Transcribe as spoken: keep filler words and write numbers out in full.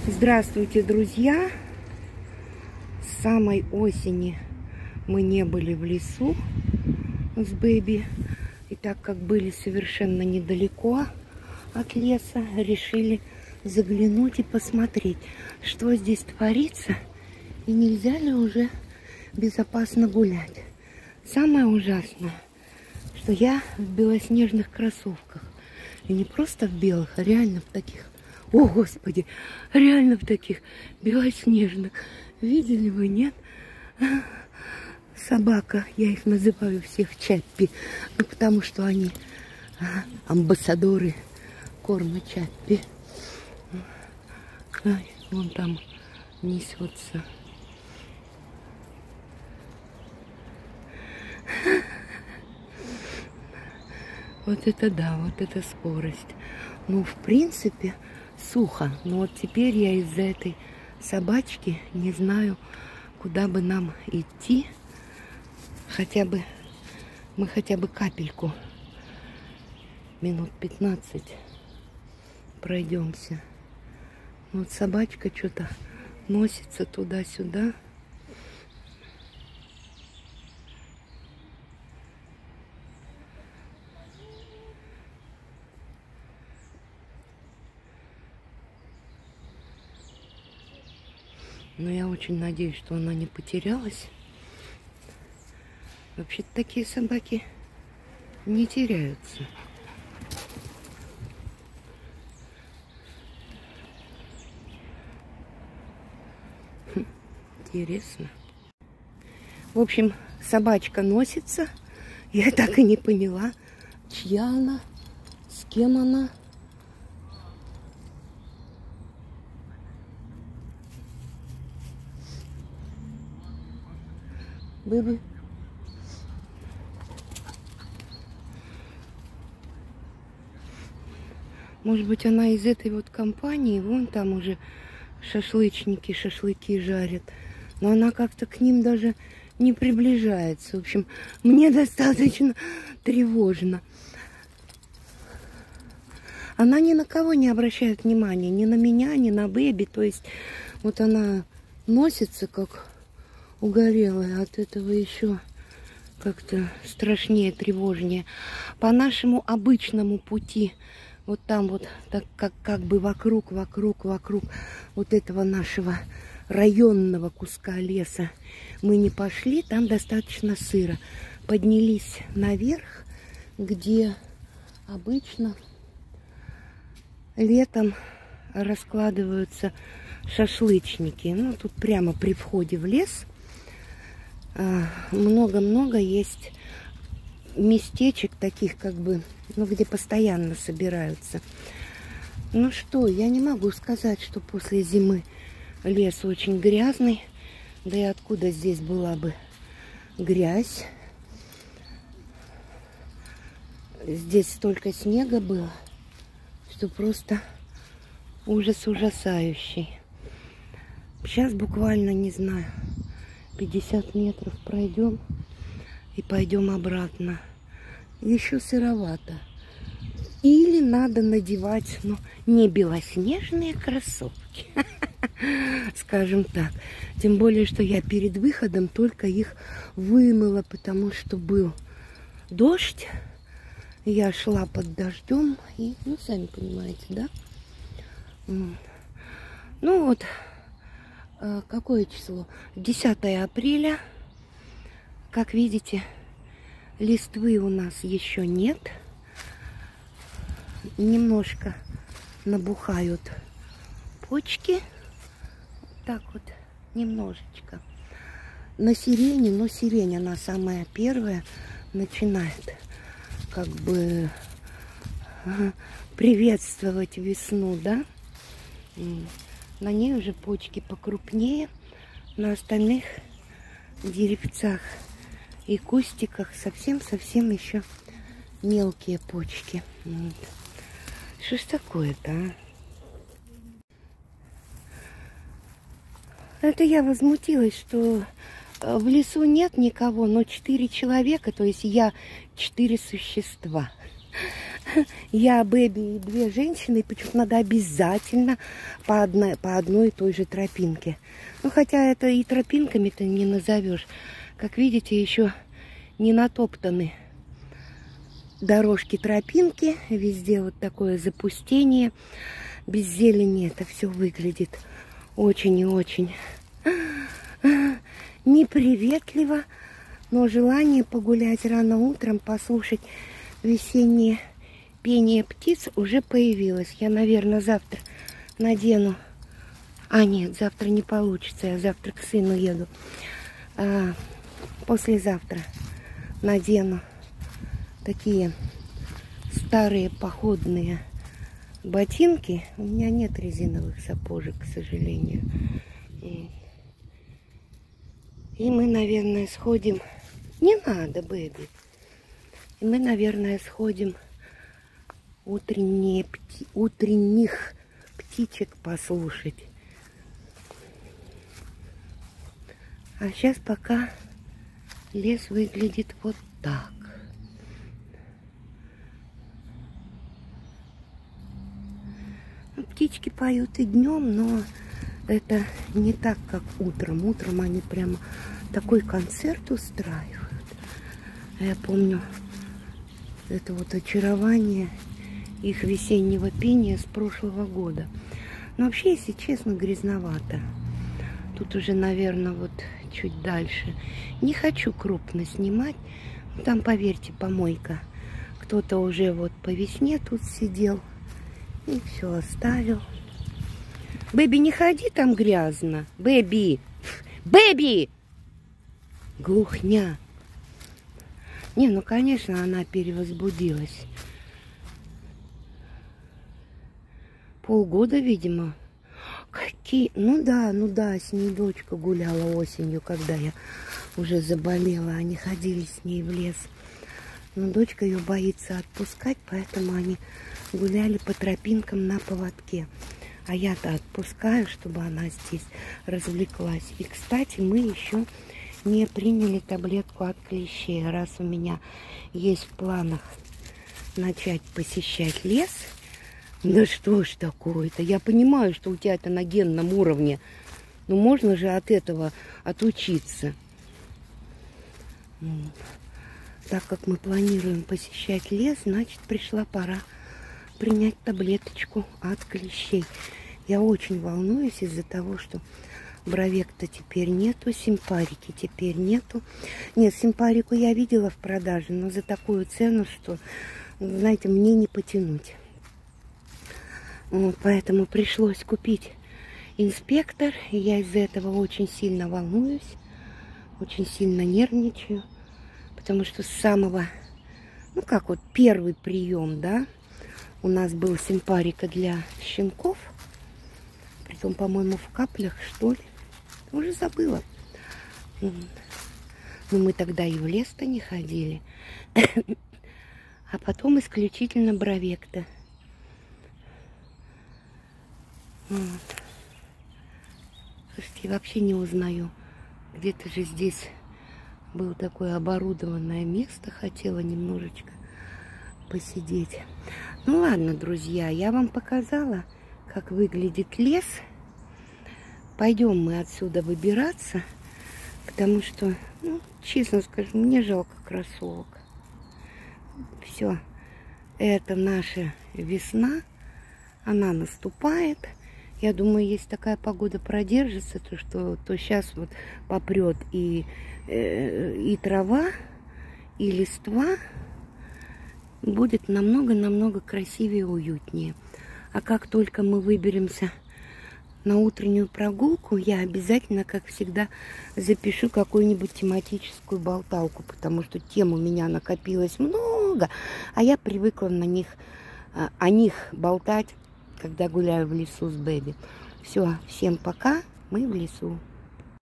Здравствуйте, друзья! С самой осени мы не были в лесу с Бэби. И так как были совершенно недалеко от леса, решили заглянуть и посмотреть, что здесь творится и нельзя ли уже безопасно гулять. Самое ужасное, что я в белоснежных кроссовках. И не просто в белых, а реально в таких. О, Господи, реально в таких белоснежных. Видели вы, нет? Собака, я их называю всех Чаппи, ну, потому что они амбассадоры корма Чаппи. Ай, вон там несется. Вот это да, вот это скорость. Ну, в принципе, сухо. Но вот теперь я из-за этой собачки не знаю, куда бы нам идти. Хотя бы, мы хотя бы капельку, минут пятнадцать пройдемся. Вот собачка что-то носится туда-сюда. Но я очень надеюсь, что она не потерялась. Вообще-то такие собаки не теряются. Хм, интересно. В общем, собачка носится. Я так и не поняла, чья она, с кем она. Бэби. Может быть, она из этой вот компании. Вон там уже шашлычники, шашлыки жарят. Но она как-то к ним даже не приближается. В общем, мне достаточно тревожно. Она ни на кого не обращает внимания. Ни на меня, ни на Бэби. То есть, вот она носится как угорелая. От этого еще как-то страшнее, тревожнее. По нашему обычному пути, вот там вот, так как, как бы вокруг, вокруг, вокруг вот этого нашего районного куска леса мы не пошли, там достаточно сыро. Поднялись наверх, где обычно летом раскладываются шашлычники. Ну, тут прямо при входе в лес много-много есть местечек таких, как бы, ну, где постоянно собираются. Ну что, я не могу сказать, что после зимы лес очень грязный. Да и откуда здесь была бы грязь? Здесь столько снега было, что просто ужас ужасающий. Сейчас буквально, не знаю, пятьдесят метров пройдем и пойдем обратно. Еще сыровато. Или надо надевать, ну, не белоснежные кроссовки, скажем так. Тем более, что я перед выходом только их вымыла, потому что был дождь. Я шла под дождем и, ну, сами понимаете, да? Ну вот, какое число? десятое апреля. Как видите, листвы у нас еще нет. Немножко набухают почки. Так вот, немножечко. На сирени, но сирень, она самая первая, начинает как бы приветствовать весну, да? На ней уже почки покрупнее. На остальных деревцах и кустиках совсем-совсем еще мелкие почки. Вот. Что ж такое-то, а? Это я возмутилась, что в лесу нет никого, но четыре человека, то есть я четыре существа. Я, Бэби и две женщины, почему-то надо обязательно по одной, по одной и той же тропинке. Ну, хотя это и тропинками-то не назовешь. Как видите, еще не натоптаны дорожки, тропинки. Везде вот такое запустение. Без зелени это все выглядит очень и очень неприветливо. Но желание погулять рано утром, послушать весеннее пение птиц уже появилось. Я, наверное, завтра надену... А, нет, завтра не получится. Я завтра к сыну еду. А, послезавтра надену такие старые походные ботинки. У меня нет резиновых сапожек, к сожалению. И мы, наверное, сходим... Не надо, Бэби. И мы, наверное, сходим утренние пти... утренних птичек послушать. А сейчас пока лес выглядит вот так. Ну, птички поют и днем, но это не так, как утром. Утром они прямо такой концерт устраивают. Я помню это вот очарование их весеннего пения с прошлого года. Но вообще, если честно, грязновато. Тут уже, наверное, вот чуть дальше. Не хочу крупно снимать. Там, поверьте, помойка. Кто-то уже вот по весне тут сидел и все оставил. Бэби, не ходи, там грязно. Бэби! Бэби! Глухня. Не, ну, конечно, она перевозбудилась. Полгода, видимо. Какие... Ну да, ну да, с ней дочка гуляла осенью, когда я уже заболела. Они ходили с ней в лес. Но дочка ее боится отпускать, поэтому они гуляли по тропинкам на поводке. А я-то отпускаю, чтобы она здесь развлеклась. И, кстати, мы еще не приняли таблетку от клещей. Раз у меня есть в планах начать посещать лес... Да что ж такое-то? Я понимаю, что у тебя это на генном уровне. Но можно же от этого отучиться. Так как мы планируем посещать лес, значит, пришла пора принять таблеточку от клещей. Я очень волнуюсь из-за того, что бровек-то теперь нету, симпарики теперь нету. Нет, симпарику я видела в продаже, но за такую цену, что, знаете, мне не потянуть. Вот, поэтому пришлось купить инспектор. И я из-за этого очень сильно волнуюсь, очень сильно нервничаю. Потому что с самого, ну как вот первый прием, да, у нас был симпарика для щенков. Притом, по-моему, в каплях, что ли. Уже забыла. Но мы тогда и в лес-то не ходили. А потом исключительно бровек-то. Вот. Слушайте, я вообще не узнаю. Где-то же здесь было такое оборудованное место. Хотела немножечко посидеть. Ну ладно, друзья, я вам показала, как выглядит лес. Пойдем мы отсюда выбираться. Потому что, ну, честно скажу, мне жалко кроссовок. Все. Это наша весна. Она наступает. Я думаю, если такая погода продержится, то что то сейчас вот попрет и, э, и трава, и листва. Будет намного-намного красивее и уютнее. А как только мы выберемся на утреннюю прогулку, я обязательно, как всегда, запишу какую-нибудь тематическую болталку, потому что тем у меня накопилось много, а я привыкла на них, о них болтать, когда гуляю в лесу с Бэби. Все, всем пока, мы в лесу.